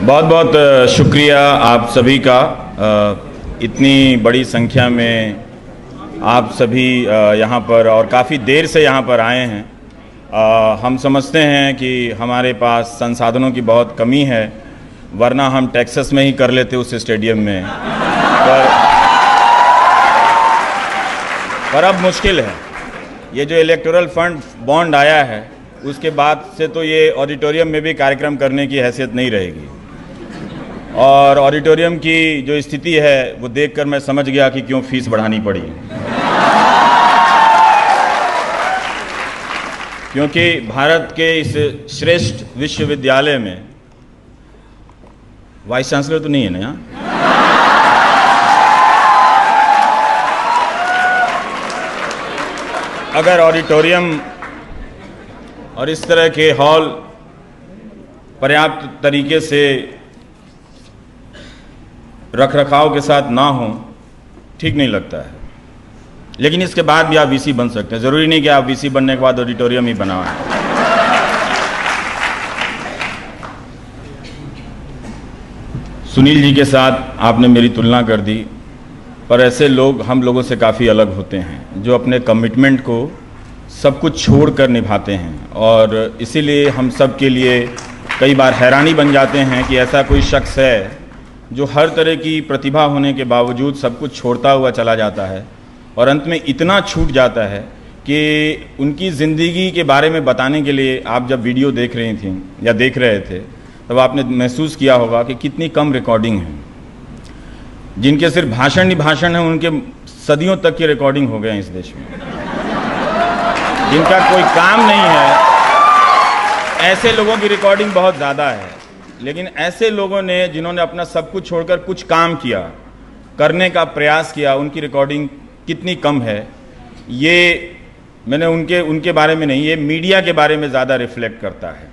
बहुत बहुत शुक्रिया आप सभी का। इतनी बड़ी संख्या में आप सभी यहाँ पर और काफ़ी देर से यहाँ पर आए हैं। हम समझते हैं कि हमारे पास संसाधनों की बहुत कमी है, वरना हम टेक्सास में ही कर लेते उस स्टेडियम में, पर अब मुश्किल है। ये जो इलेक्टोरल फंड बॉन्ड आया है उसके बाद से तो ये ऑडिटोरियम में भी कार्यक्रम करने की हैसियत नहीं रहेगी, और ऑडिटोरियम की जो स्थिति है वो देखकर मैं समझ गया कि क्यों फीस बढ़ानी पड़ी। क्योंकि भारत के इस श्रेष्ठ विश्वविद्यालय में वाइस चांसलर तो नहीं है ना यहाँ? अगर ऑडिटोरियम और इस तरह के हॉल पर्याप्त तरीके से रखरखाव के साथ ना हो, ठीक नहीं लगता है। लेकिन इसके बाद भी आप वीसी बन सकते हैं, ज़रूरी नहीं कि आप वीसी बनने के बाद ऑडिटोरियम ही बनाएं। सुनील जी के साथ आपने मेरी तुलना कर दी, पर ऐसे लोग हम लोगों से काफ़ी अलग होते हैं जो अपने कमिटमेंट को सब कुछ छोड़कर निभाते हैं, और इसीलिए हम सब के लिए कई बार हैरानी बन जाते हैं कि ऐसा कोई शख्स है जो हर तरह की प्रतिभा होने के बावजूद सब कुछ छोड़ता हुआ चला जाता है और अंत में इतना छूट जाता है कि उनकी ज़िंदगी के बारे में बताने के लिए आप जब वीडियो देख रही थी या देख रहे थे तब आपने महसूस किया होगा कि कितनी कम रिकॉर्डिंग है। जिनके सिर्फ भाषण ही भाषण है उनके सदियों तक की रिकॉर्डिंग हो गए इस देश में। जिनका कोई काम नहीं है ऐसे लोगों की रिकॉर्डिंग बहुत ज़्यादा है, लेकिन ऐसे लोगों ने जिन्होंने अपना सब कुछ छोड़कर कुछ काम किया, करने का प्रयास किया, उनकी रिकॉर्डिंग कितनी कम है। ये मैंने उनके बारे में नहीं, ये मीडिया के बारे में ज़्यादा रिफ्लेक्ट करता है।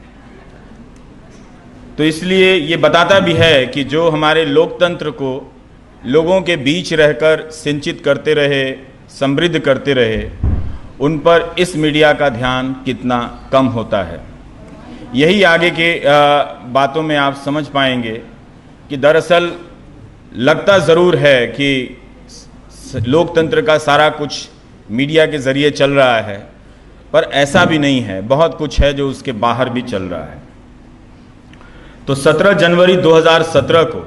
तो इसलिए ये बताता भी है कि जो हमारे लोकतंत्र को लोगों के बीच रहकर सिंचित करते रहे, समृद्ध करते रहे, उन पर इस मीडिया का ध्यान कितना कम होता है। यही आगे के बातों में आप समझ पाएंगे कि दरअसल लगता ज़रूर है कि लोकतंत्र का सारा कुछ मीडिया के ज़रिए चल रहा है, पर ऐसा भी नहीं है। बहुत कुछ है जो उसके बाहर भी चल रहा है। तो 17 जनवरी 2017 को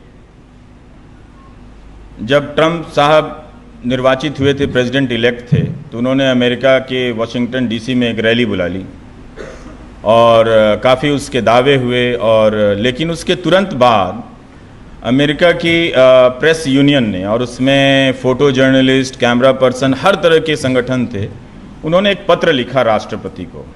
जब ट्रंप साहब निर्वाचित हुए थे, प्रेसिडेंट इलेक्ट थे, तो उन्होंने अमेरिका के वाशिंगटन डीसी में एक रैली बुला ली और काफ़ी उसके दावे हुए। और लेकिन उसके तुरंत बाद अमेरिका की प्रेस यूनियन ने, और उसमें फ़ोटो जर्नलिस्ट, कैमरा पर्सन, हर तरह के संगठन थे, उन्होंने एक पत्र लिखा राष्ट्रपति को,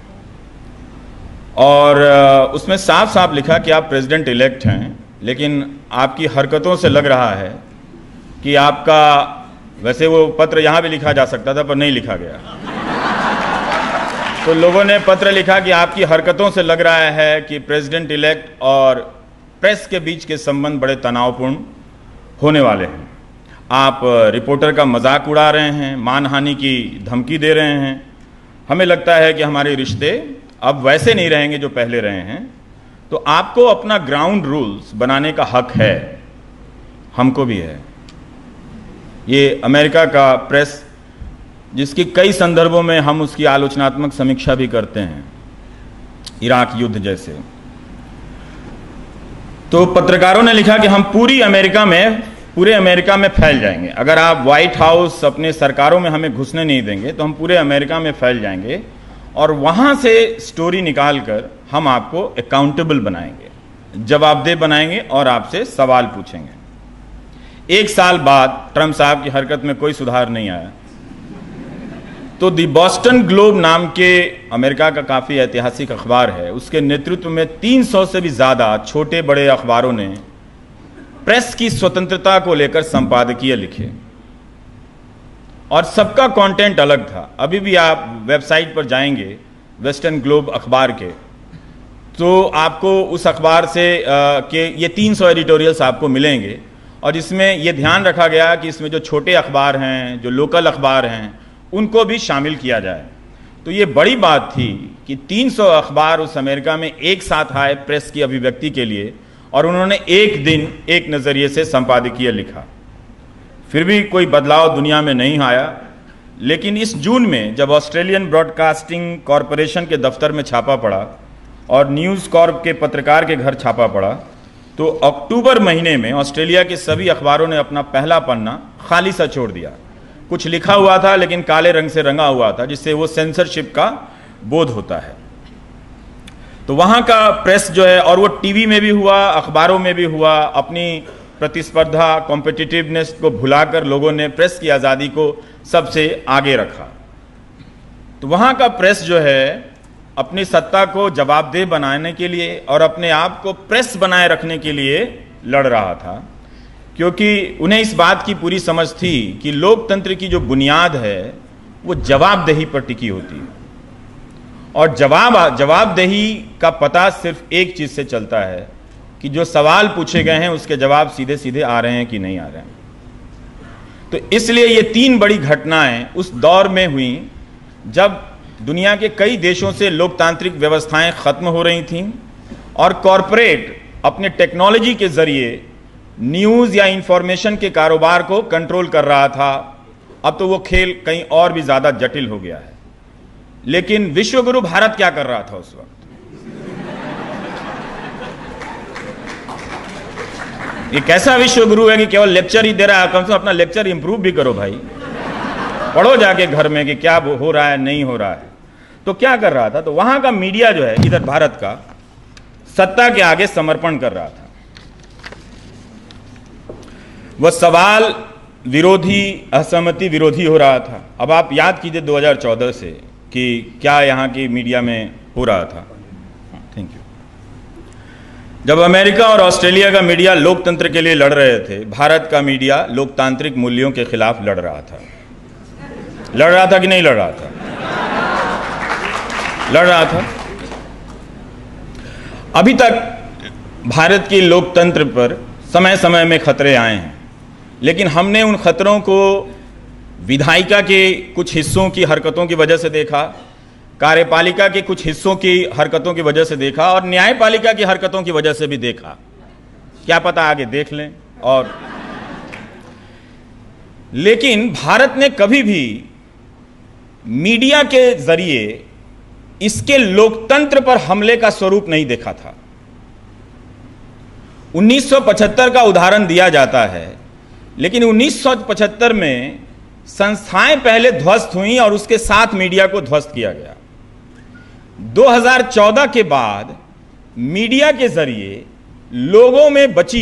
और उसमें साफ साफ लिखा कि आप प्रेसिडेंट इलेक्ट हैं, लेकिन आपकी हरकतों से लग रहा है कि आपका, वैसे वो पत्र यहाँ भी लिखा जा सकता था पर नहीं लिखा गया, तो लोगों ने पत्र लिखा कि आपकी हरकतों से लग रहा है कि प्रेसिडेंट इलेक्ट और प्रेस के बीच के संबंध बड़े तनावपूर्ण होने वाले हैं। आप रिपोर्टर का मजाक उड़ा रहे हैं, मानहानि की धमकी दे रहे हैं। हमें लगता है कि हमारे रिश्ते अब वैसे नहीं रहेंगे जो पहले रहे हैं, तो आपको अपना ग्राउंड रूल्स बनाने का हक है, हमको भी है। ये अमेरिका का प्रेस, जिसकी कई संदर्भों में हम उसकी आलोचनात्मक समीक्षा भी करते हैं, इराक युद्ध जैसे। तो पत्रकारों ने लिखा कि हम पूरे अमेरिका में फैल जाएंगे। अगर आप व्हाइट हाउस अपने सरकारों में हमें घुसने नहीं देंगे तो हम पूरे अमेरिका में फैल जाएंगे, और वहां से स्टोरी निकालकर हम आपको अकाउंटेबल बनाएंगे, जवाबदेह बनाएंगे और आपसे सवाल पूछेंगे। एक साल बाद ट्रंप साहब की हरकत में कोई सुधार नहीं आया, तो दी बॉस्टन ग्लोब नाम के अमेरिका का काफ़ी ऐतिहासिक अखबार है, उसके नेतृत्व में 300 से भी ज़्यादा छोटे बड़े अखबारों ने प्रेस की स्वतंत्रता को लेकर संपादकीय लिखे, और सबका कंटेंट अलग था। अभी भी आप वेबसाइट पर जाएंगे वेस्टर्न ग्लोब अखबार के, तो आपको उस अखबार से के ये 300 एडिटोरियल्स आपको मिलेंगे, और इसमें यह ध्यान रखा गया कि इसमें जो छोटे अखबार हैं, जो लोकल अखबार हैं, उनको भी शामिल किया जाए। तो ये बड़ी बात थी कि 300 अखबार उस अमेरिका में एक साथ आए प्रेस की अभिव्यक्ति के लिए, और उन्होंने एक दिन एक नज़रिए से संपादकीय लिखा। फिर भी कोई बदलाव दुनिया में नहीं आया। लेकिन इस जून में जब ऑस्ट्रेलियन ब्रॉडकास्टिंग कॉरपोरेशन के दफ्तर में छापा पड़ा और न्यूज़ कॉर्प के पत्रकार के घर छापा पड़ा, तो अक्टूबर महीने में ऑस्ट्रेलिया के सभी अखबारों ने अपना पहला पन्ना खाली सा छोड़ दिया। कुछ लिखा हुआ था लेकिन काले रंग से रंगा हुआ था, जिससे वो सेंसरशिप का बोध होता है। तो वहाँ का प्रेस जो है, और वो टीवी में भी हुआ, अखबारों में भी हुआ, अपनी प्रतिस्पर्धा कॉम्पिटिटिवनेस को भुलाकर लोगों ने प्रेस की आज़ादी को सबसे आगे रखा। तो वहाँ का प्रेस जो है अपनी सत्ता को जवाबदेह बनाने के लिए और अपने आप को प्रेस बनाए रखने के लिए लड़ रहा था, क्योंकि उन्हें इस बात की पूरी समझ थी कि लोकतंत्र की जो बुनियाद है वो जवाबदेही पर टिकी होती है, और जवाबदेही का पता सिर्फ एक चीज़ से चलता है कि जो सवाल पूछे गए हैं उसके जवाब सीधे सीधे आ रहे हैं कि नहीं आ रहे हैं। तो इसलिए ये 3 बड़ी घटनाएं उस दौर में हुई जब दुनिया के कई देशों से लोकतांत्रिक व्यवस्थाएं खत्म हो रही थीं और कॉरपोरेट अपने टेक्नोलॉजी के जरिए न्यूज़ या इंफॉर्मेशन के कारोबार को कंट्रोल कर रहा था। अब तो वो खेल कहीं और भी ज़्यादा जटिल हो गया है। लेकिन विश्वगुरु भारत क्या कर रहा था उस वक्त? ये कैसा विश्वगुरु है कि केवल लेक्चर ही दे रहा है? कम से कम अपना लेक्चर इंप्रूव भी करो भाई, पढ़ो जाके घर में कि क्या हो रहा है नहीं हो रहा है। तो क्या कर रहा था? तो वहां का मीडिया जो है इधर भारत का सत्ता के आगे समर्पण कर रहा था। वह सवाल विरोधी, असहमति विरोधी हो रहा था। अब आप याद कीजिए 2014 से कि क्या यहाँ की मीडिया में हो रहा था। Thank you. जब अमेरिका और ऑस्ट्रेलिया का मीडिया लोकतंत्र के लिए लड़ रहे थे, भारत का मीडिया लोकतांत्रिक मूल्यों के खिलाफ लड़ रहा था। लड़ रहा था कि नहीं लड़ रहा था? लड़ रहा था। अभी तक भारत के लोकतंत्र पर समय समय में खतरे आए हैं, लेकिन हमने उन खतरों को विधायिका के कुछ हिस्सों की हरकतों की वजह से देखा, कार्यपालिका के कुछ हिस्सों की हरकतों की वजह से देखा, और न्यायपालिका की हरकतों की वजह से भी देखा। क्या पता आगे देख लें। और लेकिन भारत ने कभी भी मीडिया के जरिए इसके लोकतंत्र पर हमले का स्वरूप नहीं देखा था। 1975 का उदाहरण दिया जाता है, लेकिन 1975 में संस्थाएं पहले ध्वस्त हुई और उसके साथ मीडिया को ध्वस्त किया गया। 2014 के बाद मीडिया के जरिए लोगों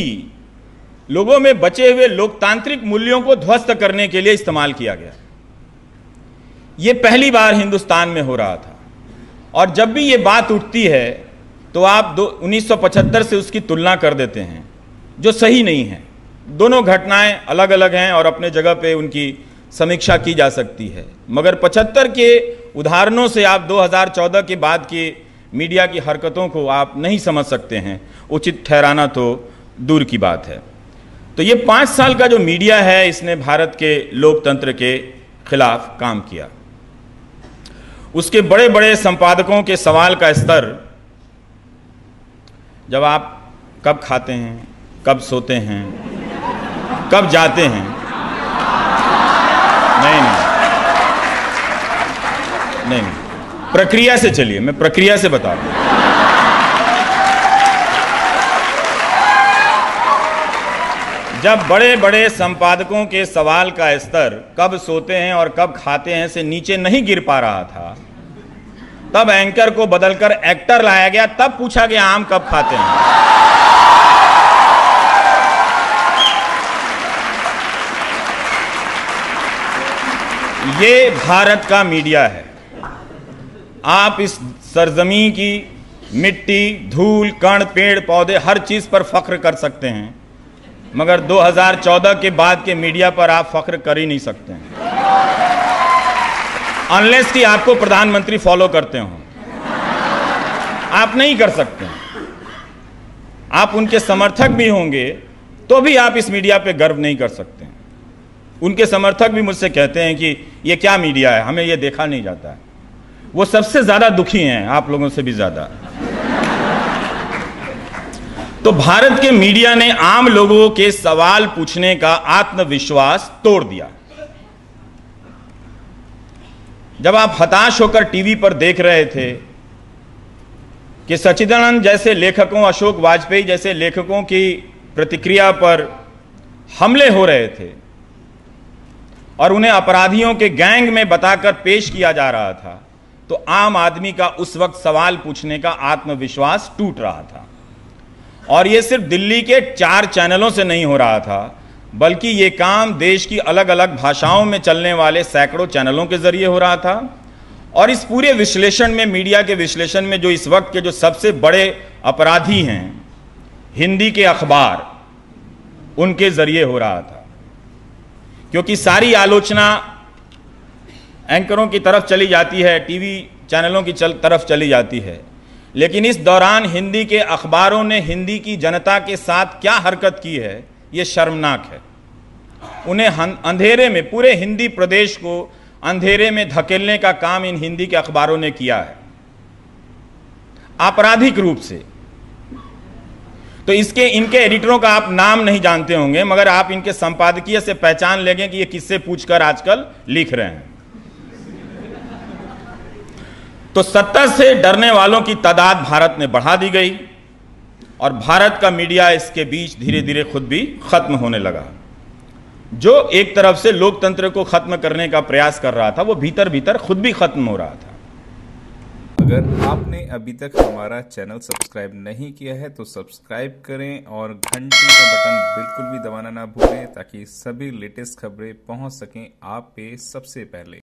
में बचे हुए लोकतांत्रिक मूल्यों को ध्वस्त करने के लिए इस्तेमाल किया गया। यह पहली बार हिंदुस्तान में हो रहा था। और जब भी यह बात उठती है तो आप 1975 से उसकी तुलना कर देते हैं, जो सही नहीं है। दोनों घटनाएं अलग अलग हैं और अपने जगह पे उनकी समीक्षा की जा सकती है, मगर 75 के उदाहरणों से आप 2014 के बाद के मीडिया की हरकतों को आप नहीं समझ सकते हैं। उचित ठहराना तो दूर की बात है। तो ये 5 साल का जो मीडिया है, इसने भारत के लोकतंत्र के खिलाफ काम किया। उसके बड़े बड़े संपादकों के सवाल का स्तर, जब आप कब खाते हैं, कब सोते हैं, कब जाते हैं, नहीं, प्रक्रिया से चलिए, मैं प्रक्रिया से बता रहा हूं। जब बड़े बड़े संपादकों के सवाल का स्तर कब सोते हैं और कब खाते हैं से नीचे नहीं गिर पा रहा था, तब एंकर को बदलकर एक्टर लाया गया। तब पूछा गया आम कब खाते हैं। ये भारत का मीडिया है। आप इस सरजमी की मिट्टी, धूल, कण, पेड़ पौधे, हर चीज पर फख्र कर सकते हैं, मगर 2014 के बाद के मीडिया पर आप फख्र कर ही नहीं सकते हैं, अनलेस कि आपको प्रधानमंत्री फॉलो करते हो। आप नहीं कर सकते। आप उनके समर्थक भी होंगे तो भी आप इस मीडिया पे गर्व नहीं कर सकते। उनके समर्थक भी मुझसे कहते हैं कि ये क्या मीडिया है, हमें ये देखा नहीं जाता है। वो सबसे ज्यादा दुखी हैं, आप लोगों से भी ज्यादा। तो भारत के मीडिया ने आम लोगों के सवाल पूछने का आत्मविश्वास तोड़ दिया। जब आप हताश होकर टीवी पर देख रहे थे कि सच्चिदानंद जैसे लेखकों, अशोक वाजपेयी जैसे लेखकों की प्रतिक्रिया पर हमले हो रहे थे और उन्हें अपराधियों के गैंग में बताकर पेश किया जा रहा था, तो आम आदमी का उस वक्त सवाल पूछने का आत्मविश्वास टूट रहा था। और यह सिर्फ दिल्ली के 4 चैनलों से नहीं हो रहा था, बल्कि यह काम देश की अलग अलग भाषाओं में चलने वाले सैकड़ों चैनलों के जरिए हो रहा था। और इस पूरे विश्लेषण में, मीडिया के विश्लेषण में, जो इस वक्त के जो सबसे बड़े अपराधी हैं, हिंदी के अखबार, उनके जरिए हो रहा था। क्योंकि सारी आलोचना एंकरों की तरफ चली जाती है, टीवी चैनलों की तरफ चली जाती है, लेकिन इस दौरान हिंदी के अखबारों ने हिंदी की जनता के साथ क्या हरकत की है, यह शर्मनाक है। उन्हें अंधेरे में, पूरे हिंदी प्रदेश को अंधेरे में धकेलने का काम इन हिंदी के अखबारों ने किया है, आपराधिक रूप से। तो इनके एडिटरों का आप नाम नहीं जानते होंगे, मगर आप इनके संपादकीय से पहचान लेंगे कि ये किससे पूछकर आजकल लिख रहे हैं। तो सत्ता से डरने वालों की तादाद भारत में बढ़ा दी गई और भारत का मीडिया इसके बीच धीरे धीरे खुद भी खत्म होने लगा। जो एक तरफ से लोकतंत्र को खत्म करने का प्रयास कर रहा था, वो भीतर भीतर खुद भी खत्म हो रहा था। अगर आपने अभी तक हमारा चैनल सब्सक्राइब नहीं किया है तो सब्सक्राइब करें और घंटी का बटन बिल्कुल भी दबाना ना भूलें, ताकि सभी लेटेस्ट खबरें पहुंच सकें आप पे सबसे पहले।